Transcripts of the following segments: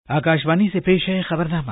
आकाशवाणी से पेश है खबरनामा।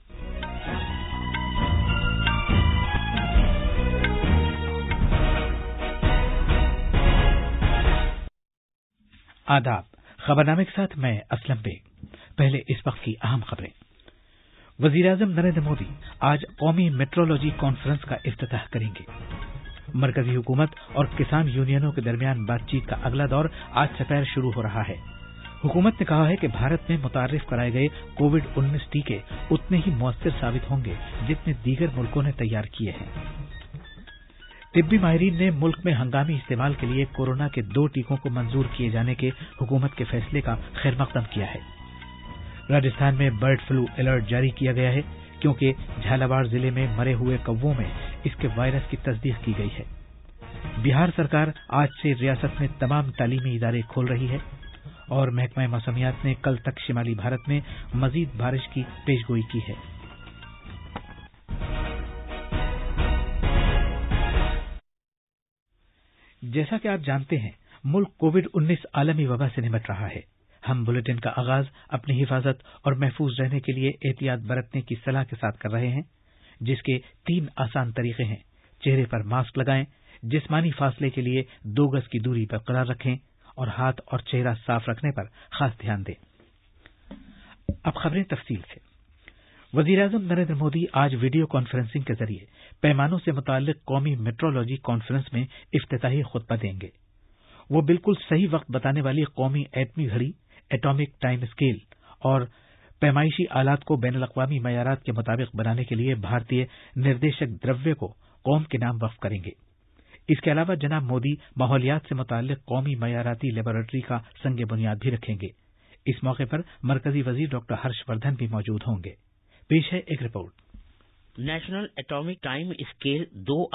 आदाब। खबरनामे के साथ मैं असलम बेग। पहले इस वक्त की अहम खबरें। वजीर-ए-आजम नरेंद्र मोदी आज कौमी मेट्रोलॉजी कॉन्फ्रेंस का इफ्तिताह करेंगे। मरकजी हुकूमत और किसान यूनियनों के दरमियान बातचीत का अगला दौर आज सपहर शुरू हो रहा है। हुकूमत ने कहा है कि भारत में मुतारिफ कराए गए कोविड-19 टीके उतने ही मौसर साबित होंगे जितने दीगर मुल्कों ने तैयार किए हैं। तिब्बी माहिरीन ने मुल्क में हंगामी इस्तेमाल के लिए कोरोना के 2 टीकों को मंजूर किए जाने के हुकूमत के फैसले का खैरमकदम किया है। राजस्थान में बर्ड फ्लू अलर्ट जारी किया गया है क्योंकि झालावाड़ जिले में मरे हुए कौवों में इसके वायरस की तस्दीक की गई है। बिहार सरकार आज से रियासत में तमाम तालीमी इदारे खोल रही है और महकमा मौसमियात ने कल तक शिमाली भारत में मजीद बारिश की पेशगोई की है। जैसा कि आप जानते हैं, मुल्क कोविड-19 आलमी वबा से निपट रहा है। हम बुलेटिन का आगाज अपनी हिफाजत और महफूज रहने के लिए एहतियात बरतने की सलाह के साथ कर रहे हैं, जिसके 3 आसान तरीके हैं। चेहरे पर मास्क लगाएं, जिस्मानी फासले के लिए 2 गज की दूरी बरकरार रखें और हाथ और चेहरा साफ रखने पर खास ध्यान दें। अब खबरें तफसील से। वजीर-ए-आजम नरेंद्र मोदी आज वीडियो कॉन्फ्रेंसिंग के जरिए पैमानों से मुताल्लिक कौमी मेट्रोलॉजी कॉन्फ्रेंस में इफ्तिताही खुतबा देंगे। वो बिल्कुल सही वक्त बताने वाली कौमी एटमी घड़ी, एटॉमिक टाइम स्केल और पैमाइशी आलात को बैनुल-अक़वामी मयारात के मुताबिक बनाने के लिए भारतीय निर्देशक द्रव्य को कौम के नाम वक्फ करेंगे। इसके अलावा जनाब मोदी माहौलियात से मुताल्लिक कौमी मयाराती लेबोरेटरी का संग बुनियाद भी रखेंगे। इस मौके पर मरकजी वजीर डॉक्टर हर्षवर्धन भी मौजूद होंगे। पेश है एक report. National atomic time scale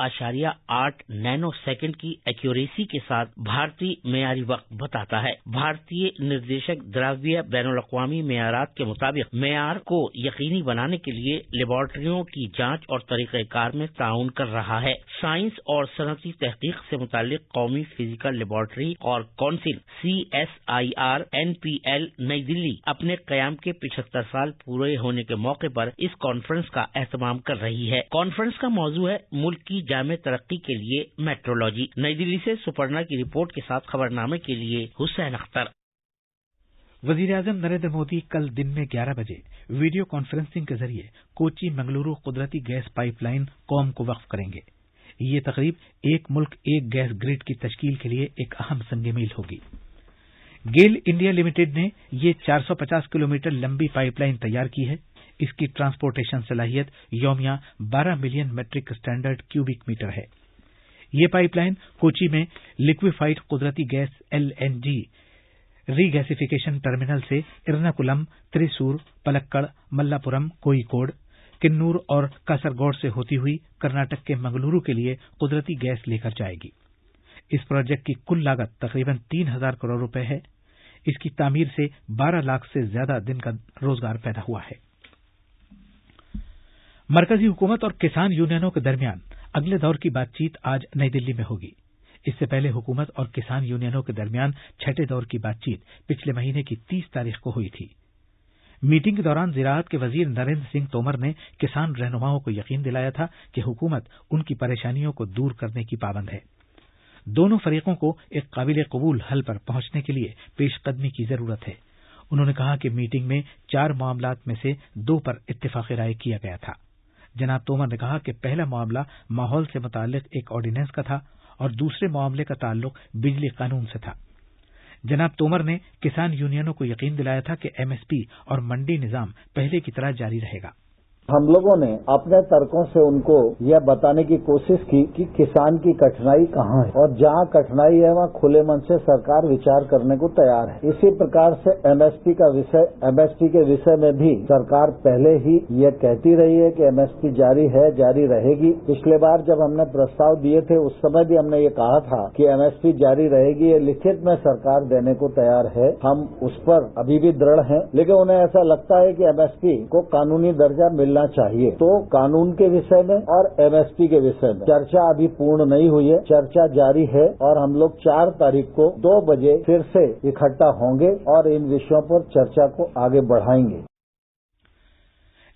2.8 nanosecond की एक्यूरेसी के साथ भारतीय मेयारी वक्त बताता है। भारतीय निर्देशक द्रव्य बैनुल-अक़वामी मेयारात के मुताबिक मेयार को यकीनी बनाने के लिए लेबोरेटरियों की जांच और तरीक़ेकार में ताउन कर रहा है। साइंस और सनती तहकीक से मुताल्लिक कौमी फिजिकल लेबोरेटरी और काउंसिल CSIR NPL नई दिल्ली अपने क़याम के 75 साल पूरे होने के मौके पर इस कॉन्फ्रेंस का एहतमाम कर रही है। कॉन्फ्रेंस का मौजू है मुल्क की जामे तरक्की के लिए मेट्रोलॉजी। नई दिल्ली से सुपर्णा की रिपोर्ट के साथ खबरनामे के लिए हुसैन अख्तर। वजीर-ए-आजम नरेंद्र मोदी कल दिन में 11 बजे वीडियो कॉन्फ्रेंसिंग के जरिए कोची मंगलुरु कुदरती गैस पाइपलाइन कौम को वक्फ करेंगे। ये तकरीब एक मुल्क एक गैस ग्रिड की तश्कील के लिए एक अहम संग मील होगी। गेल इंडिया लिमिटेड ने ये 450 किलोमीटर लंबी पाइपलाइन तैयार की है। इसकी ट्रांसपोर्टेशन सलाहियत यौमिया 12 million metric standard cubic metre है। ये पाइपलाइन कोची में लिक्विफाइड कुदरती गैस LNG रीगैसिफिकेशन टर्मिनल से इरनाकुलम, त्रिसूर, पलक्कड़, मल्लापुरम, कोयिकोड, किन्नूर और कासरगोड से होती हुई कर्नाटक के मंगलुरु के लिए कुदरती गैस लेकर जाएगी। इस प्रोजेक्ट की कुल लागत तकरीबन 3000 करोड़ रुपए है। इसकी तामीर से 12 लाख से ज्यादा दिन का रोजगार पैदा हुआ है। मरकजी हुकूमत और किसान यूनियनों के दरमियान अगले दौर की बातचीत आज नई दिल्ली में होगी। इससे पहले हुकूमत और किसान यूनियनों के दरमियान छठे दौर की बातचीत पिछले महीने की 30 तारीख को हुई थी। मीटिंग के दौरान ज़राअत के वजीर नरेंद्र सिंह तोमर ने किसान रहनुमाओं को यकीन दिलाया था कि हुकूमत उनकी परेशानियों को दूर करने की पाबंद है। दोनों फरीकों को एक काबिल कबूल हल पर पहुंचने के लिए पेशकदमी की जरूरत है। उन्होंने कहा कि मीटिंग में 4 मामलात में से 2 पर इत्तिफाक़ राय किया गया था। जनाब तोमर ने कहा कि पहला मामला माहौल से मुताल्लिक एक ऑर्डिनेंस का था और दूसरे मामले का ताल्लुक बिजली कानून से था। जनाब तोमर ने किसान यूनियनों को यकीन दिलाया था कि MSP और मंडी निजाम पहले की तरह जारी रहेगा। हम लोगों ने अपने तर्कों से उनको यह बताने की कोशिश की कि किसान की कठिनाई कहाँ है और जहाँ कठिनाई है वहाँ खुले मन से सरकार विचार करने को तैयार है। इसी प्रकार से MSP के विषय में भी सरकार पहले ही ये कहती रही है कि MSP जारी है, जारी रहेगी। पिछले बार जब हमने प्रस्ताव दिए थे उस समय भी हमने ये कहा था कि MSP जारी रहेगी, ये लिखित में सरकार देने को तैयार है। हम उस पर अभी भी दृढ़ हैं, लेकिन उन्हें ऐसा लगता है कि MSP को कानूनी दर्जा मिलना चाहिए। तो कानून के विषय में और MSP के विषय में चर्चा अभी पूर्ण नहीं हुई है, चर्चा जारी है और हम लोग 4 तारीख को 2 बजे फिर से इकट्ठा होंगे और इन विषयों पर चर्चा को आगे बढ़ाएंगे।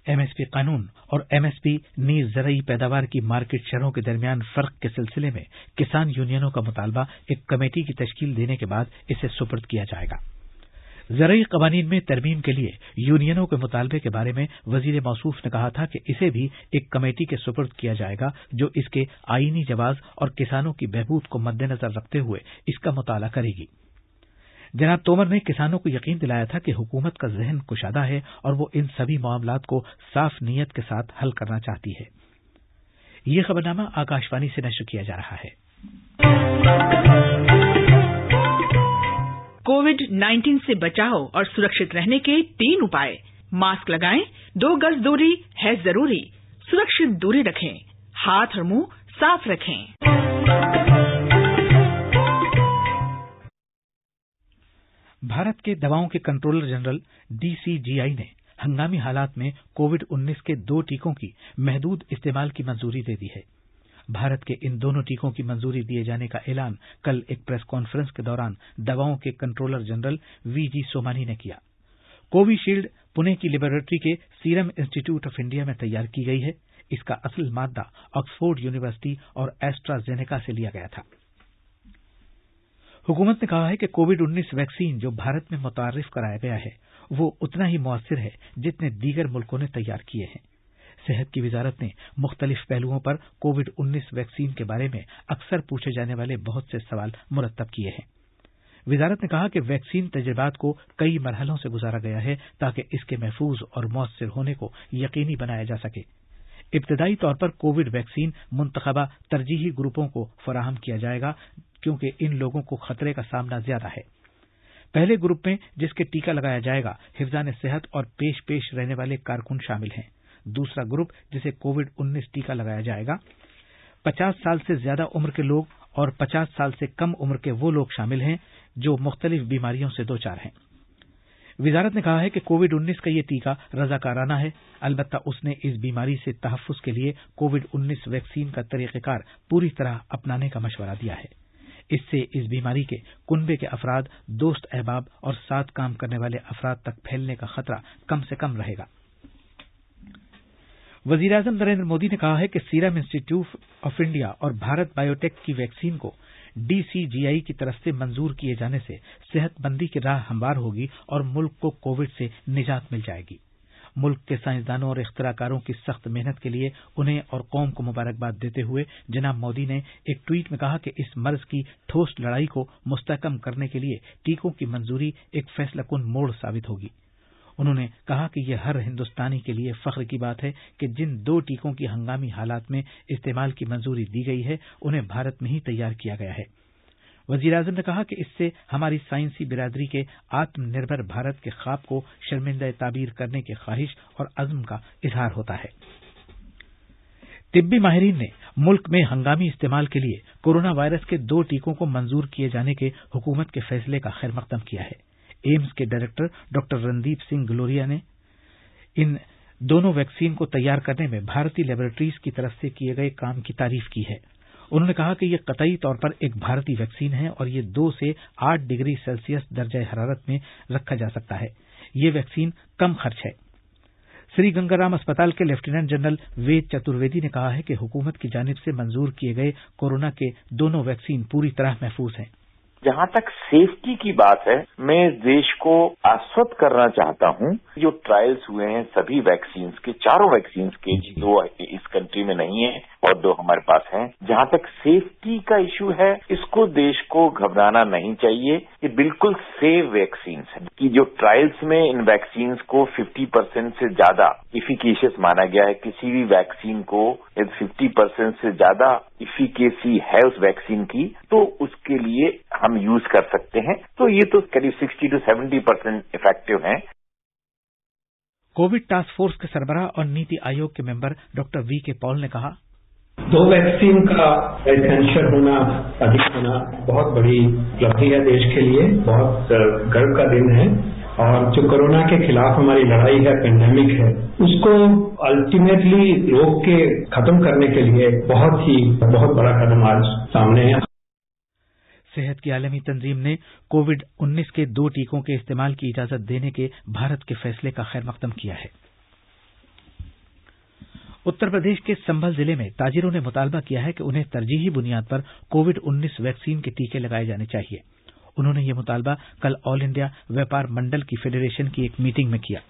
MSP قانون اور MSP نیز زرعی پیداوار کی مارکیٹ شرحوں کے درمیان فرق کے سلسلے میں کسان یونینوں کا مطالبہ ایک کمیٹی کی تشکیل دینے کے بعد اسے سپرد کیا جائے گا۔ زرعی قوانین میں ترمیم کے لیے یونینوں کے مطالبے کے بارے میں وزیر موصوف نے کہا تھا کہ اسے بھی ایک کمیٹی کے سپرد کیا جائے گا جو اس کے آئینی جواز اور کسانوں کی بہبود کو مد نظر رکھتے ہوئے اس کا مطالعہ کرے گی۔ جناب تومر نے کسانوں کو یقین دلایا تھا کہ حکومت کا ذہن کشادہ ہے اور وہ ان سبھی معاملات کو صاف نیت کے ساتھ حل کرنا چاہتی ہے۔ یہ خبرنامہ آکاشوانی سے نشر کیا جا رہا ہے۔ کووڈ-19 سے بچاؤ اور سرکشت رہنے کے 3 اپائے۔ ماسک لگائیں، 2 گز دوری ہے ضروری، سرکشت دوری رکھیں، ہاتھ اور منہ صاف رکھیں۔ بھارت کے دواؤں کے کنٹرولر جنرل DCGI نے ہنگامی حالات میں کووڈ-19 کے 2 ٹیکوں کی محدود استعمال کی منظوری دے دی ہے۔ بھارت کے ان دونوں ٹیکوں کی منظوری دیے جانے کا اعلان کل ایک پریس کانفرنس کے دوران دواؤں کے کنٹرولر جنرل VG سومانی نے کیا۔ کووی شیلڈ پونے کی لیبارٹری کے سیرم انسٹی ٹیوٹ آف انڈیا میں تیار کی گئی ہے۔ اس کا اصل مادہ آکسفورڈ یونیورسٹی اور ایسٹرازینیکا سے لیا گیا تھا۔ حکومت نے کہا ہے کہ کووڈ-19 ویکسین جو بھارت میں متعارف کرایا گیا ہے وہ اتنا ہی مؤثر ہے جتنے دیگر ملکوں نے تیار کیے ہیں۔ صحت کی وزارت نے مختلف پہلوؤں پر کووڈ-19 ویکسین کے بارے میں اکثر پوچھے جانے والے بہت سے سوال مرتب کیے ہیں۔ وزارت نے کہا کہ ویکسین تجربات کو کئی مرحلوں سے گزارا گیا ہے تاکہ اس کے محفوظ اور مؤثر ہونے کو یقینی بنایا جا سکے۔ ابتدائی طور پر کووڈ ویکسین منتخبہ ترجیحی گروپوں کو فراہم کیا جائے گا کیونکہ ان لوگوں کو خطرے کا سامنا زیادہ ہے۔ پہلے گروپ میں جس کے ٹیکہ لگایا جائے گا حفظان صحت اور پیش رہنے والے کارکن شامل ہیں۔ دوسرا گروپ جسے کووڈ-19 ٹیکہ لگایا جائے گا 50 سال سے زیادہ عمر کے لوگ اور 50 سال سے کم عمر کے وہ لوگ شامل ہیں جو مختلف بیماریوں سے دوچار ہیں۔ وزارت نے کہا ہے کہ کووڈ-19 کا یہ ٹیکہ رضاکارانہ ہے، البتہ اس نے اس بیماری سے تحفظ کے لیے کووڈ-19 ویکسین کا طریقہ کار پوری طرح اپنانے کا مشورہ دیا ہے۔ اس سے اس بیماری کے کنبے کے افراد، دوست احباب اور ساتھ کام کرنے والے افراد تک پھیلنے کا خطرہ کم سے کم رہے گا۔ وزیراعظم نریندر مودی نے کہا ہے کہ سیرم انسٹی ٹیوٹ آف انڈیا اور بھارت بایو ٹیک کی ویکسین کو DCGI کی طرف سے منظور کیے جانے سے صحت مندی کی راہ ہموار ہوگی اور ملک کو کووڈ سے نجات مل جائے گی۔ ملک کے سائنسدانوں اور اختراع کاروں کی سخت محنت کے لیے انہیں اور قوم کو مبارکباد دیتے ہوئے جناب مودی نے ایک ٹویٹ میں کہا کہ اس مرض کی ٹھوس لڑائی کو مستحکم کرنے کے لیے ٹیکوں کی منظوری ایک فیصلہ کن موڑ ثابت ہوگی۔ انہوں نے کہا کہ یہ ہر ہندوستانی کے لیے فخر کی بات ہے کہ جن 2 ٹیکوں کی ہنگامی حالات میں استعمال کی منظوری دی گئی ہے انہیں بھارت میں ہی تیار کیا گیا ہے۔ وزیراعظم نے کہا کہ اس سے ہماری سائنسی برادری کے آتم نربھر بھارت کے خواب کو شرمندہ تعبیر کرنے کی خواہش اور عزم کا اظہار ہوتا ہے۔ طبی ماہرین نے ملک میں ہنگامی استعمال کے لیے کورونا وائرس کے 2 ٹیکوں کو منظور کیے جانے کے حکومت کے فیصلے کا خیر مقدم کیا ہے۔ ایمز کے ڈائریکٹر ڈاکٹر رندیپ سنگھ گلوریا نے ان دونوں ویکسین کو تیار کرنے میں بھارتی لیبارٹریز کی طرف سے کیے گئے کام کی تعریف کی ہے۔ انہوں نے کہا کہ یہ قطعی طور پر ایک بھارتی ویکسین ہے اور یہ 2 سے 8 ڈگری سیلسیس درجہ حرارت میں رکھا جا سکتا ہے۔ یہ ویکسین کم خرچ ہے۔ سری گنگا رام اسپتال کے لیفٹیننٹ جنرل وید چترویدی نے کہا ہے کہ حکومت کی جانب سے منظور کیے گئے کورونا کے دونوں ویکسین پوری طرح محفوظ ہیں۔ جہاں تک سیفٹی کی بات ہے میں دیش کو آشوست کرنا چاہتا ہوں، جو ٹرائلز ہوئے ہیں سبھی ویکسینز کے، چاروں ویکسینز کے، 2 اس کنٹری میں نہیں ہیں اور 2 ہمارے پاس ہیں، جہاں تک سیفٹی کا ایشو ہے اس کو دیش کو گھبرانا نہیں چاہیے۔ یہ بالکل سیف ویکسینز ہیں کہ جو ٹرائلز میں ان ویکسینز کو 50% سے زیادہ ایفیکیشس مانا گیا ہے۔ کسی بھی ویکسین کو 50% سے زیادہ ایفیکیسی ہے اس ویکسین کی تو اس کے لیے ہم یوز کر سکتے ہیں، تو یہ تو قریب 60 to 70% افیکٹو ہیں۔ کووڈ ٹاسک فورس کے سربراہ اور نیتی آیوگ کے ممبر ڈاکٹر VK پال نے کہا 2 ویکسین کا ایسینشل ہونا، ادھک ہونا بہت بڑی اپلبدھی ہے دیش کے لیے، بہت گرو کا دن ہے، اور جو کورونا کے خلاف ہماری لڑائی ہے، پینڈیمک ہے، اس کو الٹیمیٹلی روک کے ختم کرنے کے لیے بہت بڑا قدم آج سامنے ہے۔ صحت کی عالمی تنظیم نے کووڈ-19 کے 2 ٹیکوں کے استعمال کی اجازت دینے کے بھارت کے فیصلے کا خیر مقدم کیا ہے۔ उत्तर प्रदेश के संभल जिले में ताजिरों ने मुतालबा किया है कि उन्हें तरजीही बुनियाद पर कोविड-19 वैक्सीन के टीके लगाए जाने चाहिए। उन्होंने ये मुतालबा कल ऑल इंडिया व्यापार मंडल की फेडरेशन की एक मीटिंग में किया।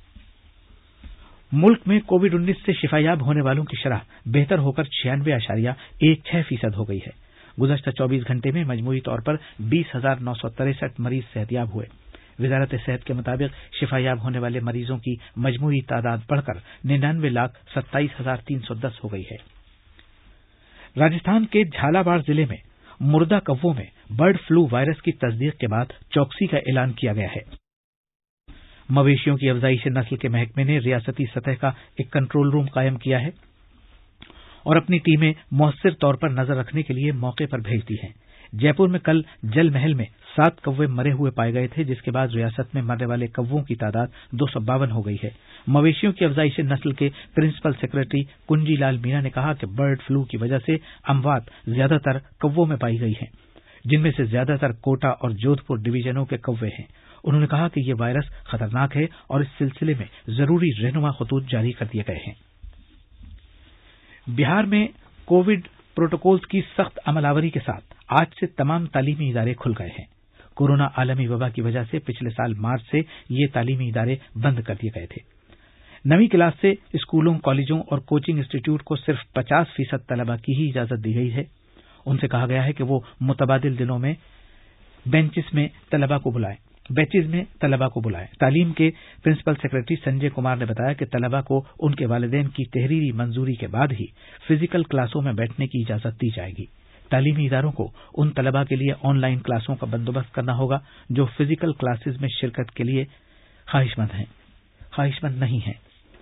मुल्क में कोविड-19 से शिफायाब होने वालों की शरह बेहतर होकर 96.16% हो गई है। गुज़श्ता 24 घंटे में मजमूई तौर पर 20,963 मरीज सेहतियाब हुए। वजारत सेहत के मुताबिक शिफायाब होने वाले मरीजों की मजमूई तादाद बढ़कर 99,27,310 हो गई है। राजस्थान के झालावाड़ जिले में मुर्दा कौवों में बर्ड फ्लू वायरस की तस्दीक के बाद चौकसी का ऐलान किया गया है। मवेशियों की अफजाइश नस्ल के महकमे ने रियासती सतह का एक कंट्रोल रूम कायम किया है और अपनी टीमें मौसर तौर पर नजर रखने के लिए मौके पर भेज दी हैं। जयपुर में कल जल महल में 7 कौवे मरे हुए पाए गए थे, जिसके बाद रियासत में मरने वाले कौवों की तादाद 252 हो गई है। मवेशियों की अफजाइश नस्ल के प्रिंसिपल सेक्रेटरी कुंजी लाल मीणा ने कहा कि बर्ड फ्लू की वजह से अमवात ज्यादातर कौवों में पाई गई हैं, जिनमें से ज्यादातर कोटा और जोधपुर डिवीजनों के कौवे हैं। उन्होंने कहा कि यह वायरस खतरनाक है और इस सिलसिले में जरूरी रहनुमा खतूत जारी कर दिए गए हैं। बिहार में कोविड प्रोटोकॉल्स की सख्त अमलावरी के साथ आज से तमाम तालीमी इदारे खुल गए हैं। कोरोना आलमी वबा की वजह से पिछले साल मार्च से ये तालीमी इदारे बंद कर दिए गए थे। नवीं क्लास से स्कूलों, कॉलेजों और कोचिंग इंस्टीट्यूट को सिर्फ 50% तलबा की ही इजाजत दी गई है। उनसे कहा गया है कि वो मुतबादिल दिनों में बेंचेस में तलबा को बुलाएं। तालीम के प्रिंसिपल सेक्रेटरी संजय कुमार ने बताया कि तलबा को उनके वालिदैन की तहरीरी मंजूरी के बाद ही फिजिकल क्लासों में बैठने की इजाजत दी जाएगी। तालीमी इदारों को उन तलबा के लिए ऑनलाइन क्लासों का बंदोबस्त करना होगा जो फिजिकल क्लासेस में शिरकत के लिए ख्वाहिशमंद नहीं हैं।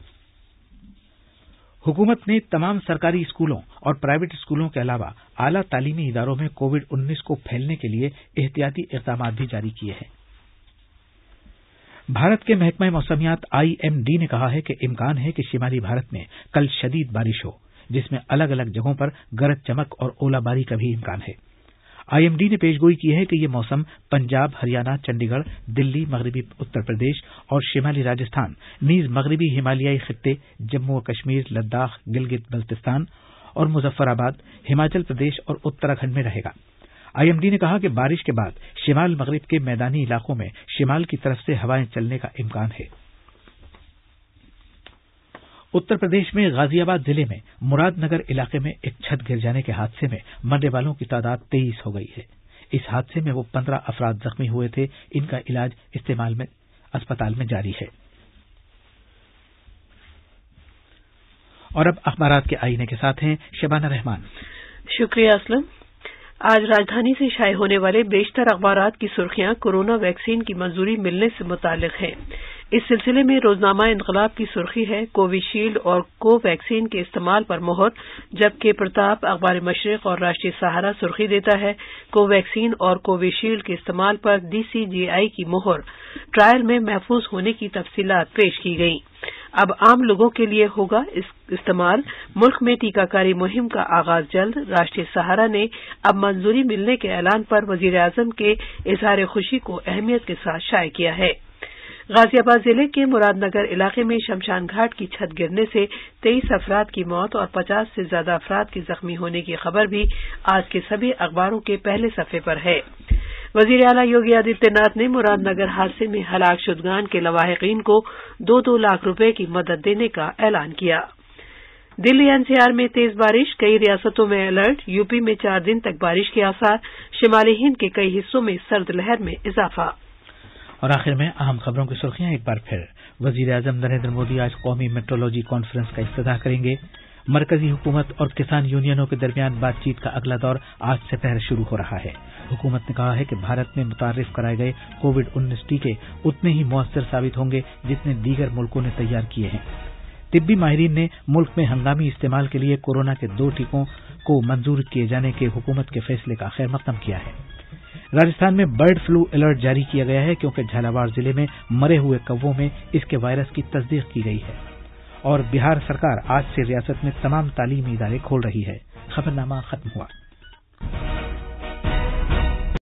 हुकूमत ने तमाम सरकारी स्कूलों और प्राइवेट स्कूलों के अलावा आला तालीमी इदारों में कोविड-19 को फैलने के लिए एहतियाती इक़दाम भी जारी किए हैं। भारत के महकमा मौसमियात IMD ने कहा है कि इम्कान है कि शिमाली भारत में कल शदीद बारिश हो, जिसमें अलग अलग जगहों पर गरज चमक और ओलाबारी का भी इम्कान है। IMD ने पेशगोई की है कि यह मौसम पंजाब, हरियाणा, चंडीगढ़, दिल्ली, मगरबी उत्तर प्रदेश और शिमाली राजस्थान नीज मगरबी हिमालयाई खित्ते, जम्मू और कश्मीर, लद्दाख, गिलगित बल्तिस्तान और मुजफ्फराबाद, हिमाचल प्रदेश और उत्तराखंड में रहेगा। IMD ने कहा कि बारिश के बाद शिमाल मगरिब के मैदानी इलाकों में शिमाल की तरफ से हवाएं चलने का इम्कान है। उत्तर प्रदेश में गाजियाबाद जिले में मुरादनगर इलाके में एक छत गिर जाने के हादसे में मरने वालों की तादाद 23 हो गई है। इस हादसे में वो 15 अफराद जख्मी हुए थे। इनका इलाज अस्पताल में जारी है। और अब अखबारात के आईने के साथ हैं शबाना रहमान। शुक्रिया असलम। आज राजधानी से शाये होने वाले बेशतर अखबारात की सुर्खियां कोरोना वैक्सीन की मंजूरी मिलने से मुताल्लिक हैं। इस सिलसिले में रोजनामा इनकलाब की सुर्खी है कोविशील्ड और कोवैक्सीन के इस्तेमाल पर मोहर, जबकि प्रताप, अखबार मशरिक और राष्ट्रीय सहारा सुर्खी देता है कोवैक्सीन और कोविशील्ड के इस्तेमाल पर DCGI की मोहर, ट्रायल में महफूज होने की तफसीलात पेश की गई। अब आम लोगों के लिए होगा इस्तेमाल, मुल्क में टीकाकारी मुहिम का आगाज जल्द। राष्ट्रीय सहारा ने अब मंजूरी मिलने के ऐलान पर वजीर आजम के इजहार खुशी को अहमियत के साथ शाये किया है। गाजियाबाद जिले के मुरादनगर इलाके में शमशान घाट की छत गिरने से 23 अफराद की मौत और 50 से ज्यादा अफराद के जख्मी होने की खबर भी आज के सभी अखबारों के पहले सफ़े पर है। वजीर आला योगी आदित्यनाथ ने मुरादनगर हादसे में हलाक शुदगान के लवाहिकीन को 2-2 लाख रुपए की मदद देने का ऐलान किया। दिल्ली NCR में तेज बारिश, कई रियासतों में अलर्ट। यूपी में 4 दिन तक बारिश के आसार, शिमाली हिंद के कई हिस्सों में सर्द लहर में इजाफा। और आखिर में अहम खबरों की सुर्खियां एक बार फिर। वजीर आजम नरेंद्र मोदी आज कौमी मेट्रोलॉजी कॉन्फ्रेंस का इफ्तिताह करेंगे। मरकजी हुकूमत और किसान यूनियनों के दरमियान बातचीत का अगला दौर आज से पहर शुरू हो रहा है। हुकूमत ने कहा है कि भारत में मुतारिफ कराए गए कोविड-19 टीके उतने ही मुअस्सर साबित होंगे जितने दीगर मुल्कों ने तैयार किए हैं। तिब्बी माहिरीन ने मुल्क में हंगामी इस्तेमाल के लिए कोरोना के 2 टीकों को मंजूर किए जाने के हुकूमत के फैसले का खैर मकदम किया है। राजस्थान में बर्ड फ्लू अलर्ट जारी किया गया है क्योंकि झालावाड़ जिले में मरे हुए कौवों में इसके वायरस की तस्दीक की गई है। और बिहार सरकार आज से रियासत में तमाम तालीमी इदारे खोल रही है। खबरनामा खत्म हुआ।